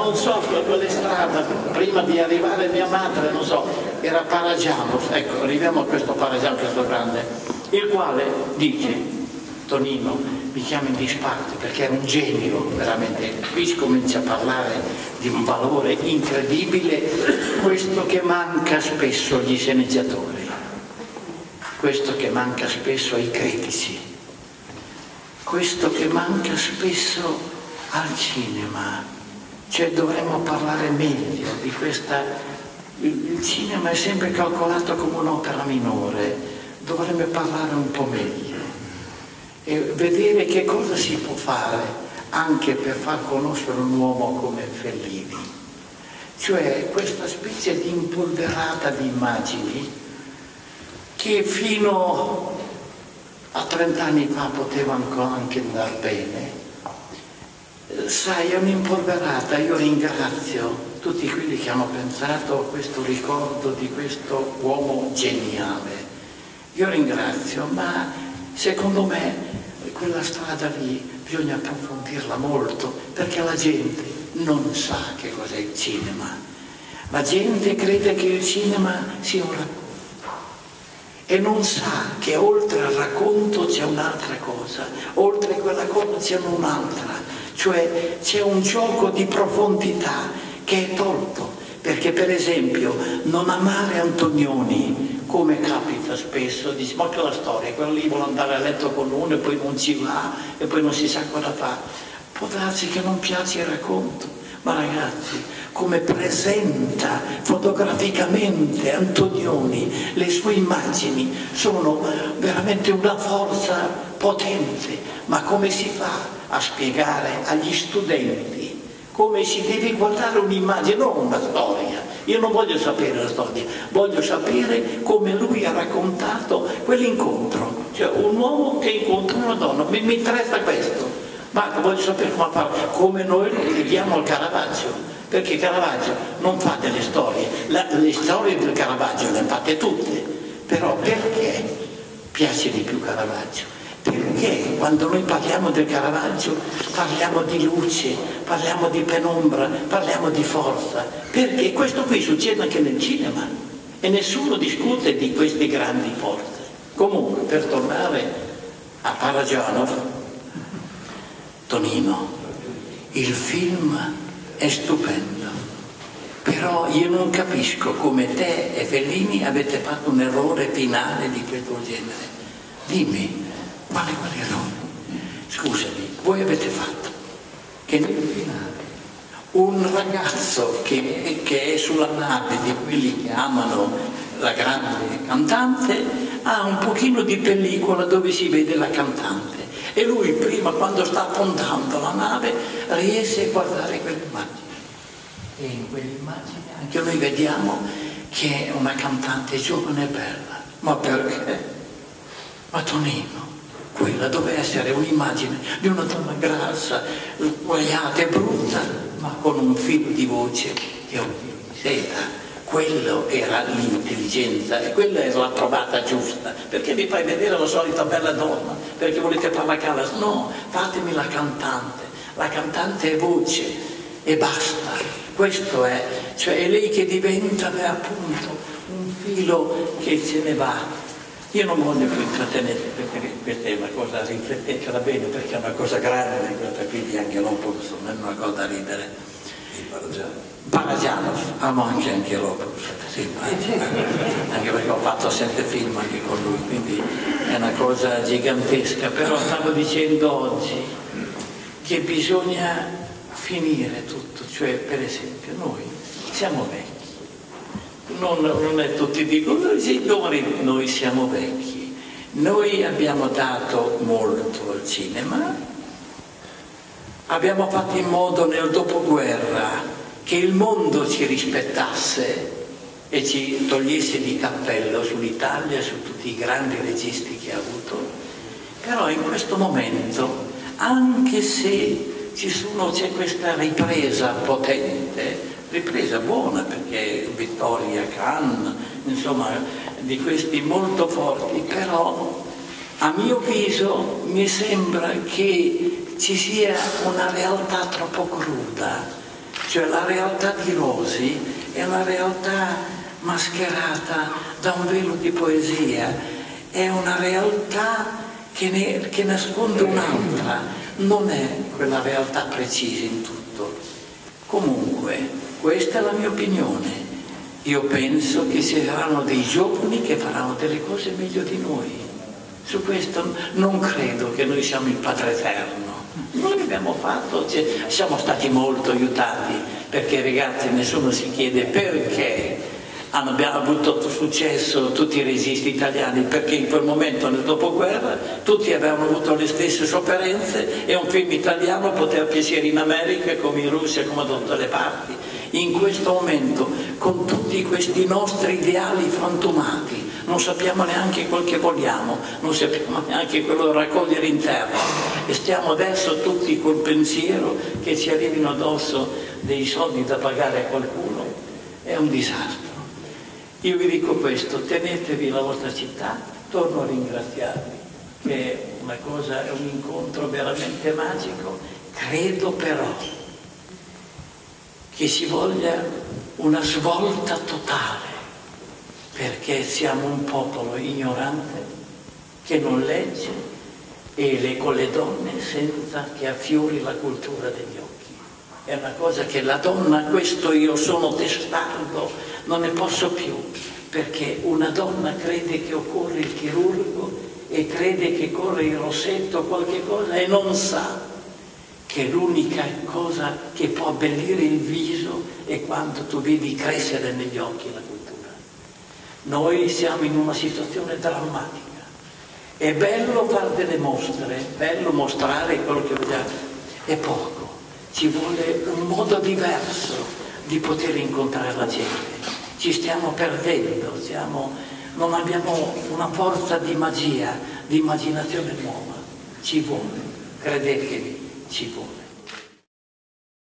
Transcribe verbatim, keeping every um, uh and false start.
non so, quella strada, prima di arrivare a mia madre, non so, era Paragiano, ecco, arriviamo a questo Paragiano, questo grande, il quale dice, Tonino, mi chiama in disparte perché era un genio, veramente, qui si comincia a parlare di un valore incredibile, questo che manca spesso agli sceneggiatori, questo che manca spesso ai critici, questo che manca spesso al cinema, cioè dovremmo parlare meglio di questa, il cinema è sempre calcolato come un'opera minore, dovremmo parlare un po' meglio e vedere che cosa si può fare anche per far conoscere un uomo come Fellini, cioè questa specie di impolverata di immagini che fino a trent'anni fa potevano anche andare bene. Sai, è un'impolverata, io ringrazio tutti quelli che hanno pensato a questo ricordo di questo uomo geniale, io ringrazio, ma secondo me quella strada lì bisogna approfondirla molto, perché la gente non sa che cos'è il cinema, la gente crede che il cinema sia un racconto e non sa che oltre al racconto c'è un'altra cosa, oltre a quella cosa c'è un'altra, cioè c'è un gioco di profondità che è tolto, perché per esempio non amare Antonioni, come capita spesso, dici ma che la storia, quello lì vuole andare a letto con uno e poi non ci va e poi non si sa cosa fa, può darsi che non piace il racconto, ma ragazzi, come presenta fotograficamente Antonioni le sue immagini sono veramente una forza potente, ma come si fa a spiegare agli studenti come si deve guardare un'immagine, non una storia? Io non voglio sapere la storia, voglio sapere come lui ha raccontato quell'incontro, cioè un uomo che incontra una donna, mi, mi interessa questo, ma voglio sapere come fa, come noi leghiamo al Caravaggio, perché Caravaggio non fa delle storie, la, le storie del Caravaggio le fate tutte, però perché piace di più Caravaggio? Perché quando noi parliamo del Caravaggio parliamo di luce, parliamo di penombra, parliamo di forza, perché questo qui succede anche nel cinema e nessuno discute di queste grandi forze. Comunque, per tornare a Paragiano, Tonino, il film è stupendo, però io non capisco come te e Fellini avete fatto un errore finale di questo genere. Dimmi. Quale quale errore? Scusami, voi avete fatto che nel finale un ragazzo che, che è sulla nave di quelli che amano la grande cantante ha un pochino di pellicola dove si vede la cantante e lui prima, quando sta affondando la nave, riesce a guardare quell'immagine e in quell'immagine anche noi vediamo che è una cantante giovane e bella. Ma perché? Ma Tonino, quella doveva essere un'immagine di una donna grassa, guaiata e brutta, ma con un filo di voce e occhi di seta. Quello era l'intelligenza e quella era la trovata giusta. Perché vi fai vedere la solita bella donna? Perché volete farla Callas? No, fatemi la cantante. La cantante è voce e basta. Questo è, cioè è lei che diventa beh, appunto un filo che se ne va. Io non voglio più intrattenere perché questa è una cosa, riflettetela bene perché è una cosa grande, quindi anche l'Opus non è una cosa da ridere. Paragiano, amo anche anche l'Opus, sì, anche perché ho fatto sette film anche con lui, quindi è una cosa gigantesca, però stavo dicendo oggi che bisogna finire tutto, cioè per esempio noi siamo vecchi. Non, non è tutti dicono, signori, noi siamo vecchi, noi abbiamo dato molto al cinema, abbiamo fatto in modo nel dopoguerra che il mondo ci rispettasse e ci togliesse di cappello sull'Italia, su tutti i grandi registi che ha avuto, però in questo momento, anche se ci sono, c'è questa ripresa potente, ripresa buona perché Vittoria, Cannes, insomma di questi molto forti, però a mio avviso mi sembra che ci sia una realtà troppo cruda Cioè la realtà di Rosi è una realtà mascherata da un velo di poesia, è una realtà che, ne, che nasconde un'altra, non è quella realtà precisa in tutto. Comunque, questa è la mia opinione. Io penso che ci saranno dei giovani che faranno delle cose meglio di noi. Su questo non credo che noi siamo il Padre Eterno. Noi abbiamo fatto, cioè, siamo stati molto aiutati, perché ragazzi nessuno si chiede perché hanno, abbiamo avuto successo tutti i registi italiani, perché in quel momento nel dopoguerra tutti avevano avuto le stesse sofferenze e un film italiano poteva piacere in America come in Russia, come da tutte le parti. In questo momento, con tutti questi nostri ideali frantumati, non sappiamo neanche quel che vogliamo, non sappiamo neanche quello da raccogliere in terra e stiamo adesso tutti col pensiero che ci arrivino addosso dei soldi da pagare a qualcuno. È un disastro. Io vi dico questo, tenetevi la vostra città, torno a ringraziarvi, che è una cosa, è un incontro veramente magico. Credo però che ci voglia una svolta totale, perché siamo un popolo ignorante che non legge e le, con le donne senza che affiori la cultura degli occhi. È una cosa che la donna, questo io sono testardo, non ne posso più, perché una donna crede che occorre il chirurgo e crede che corre il rossetto o qualche cosa e non sa che l'unica cosa che può abbellire il viso è quando tu vedi crescere negli occhi la cultura. Noi siamo in una situazione drammatica. È bello fare delle mostre, è bello mostrare quello che vediamo, è poco. Ci vuole un modo diverso di poter incontrare la gente. Ci stiamo perdendo, siamo, non abbiamo una forza di magia, di immaginazione nuova. Ci vuole, credetemi. Ci vuole.